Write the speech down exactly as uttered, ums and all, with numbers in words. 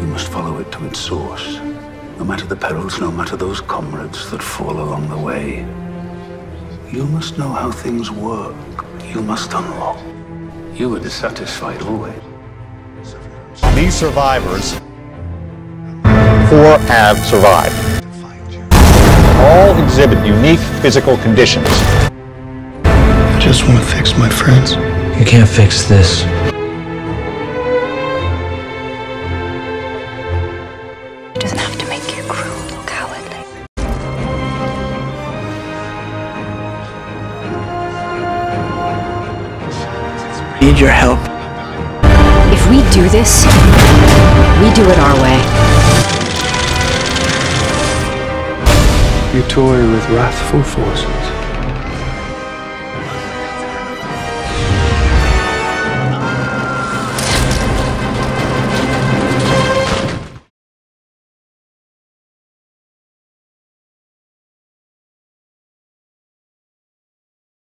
You must follow it to its source. No matter the perils, no matter those comrades that fall along the way. You must know how things work. You must unlock. You were dissatisfied always. These survivors, four have survived. All exhibit unique physical conditions. I just want to fix my friends. You can't fix this. It doesn't have to make you cruel or cowardly. Need your help. If we do this, we do it our way. You toy with wrathful forces.